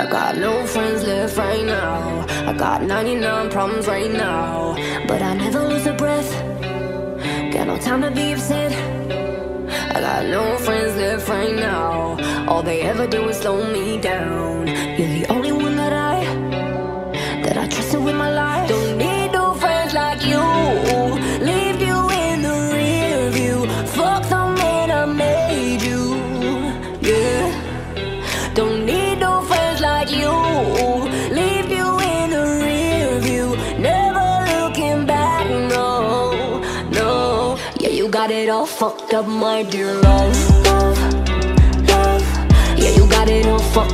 I got no friends left right now. I got 99 problems right now, but I never lose a breath. Got no time to be upset. I got no friends left right now. All they ever do is slow me down. You're the only one that I trusted with my life. Don't need no friends like you. Leave you in the rear view. Fuck the man I made you. Yeah. Don't need no friends like you. Leave you in the rear view. Never looking back, no, no. Yeah, you got it all fucked up, my dear love, love, love. Yeah, you got it all fucked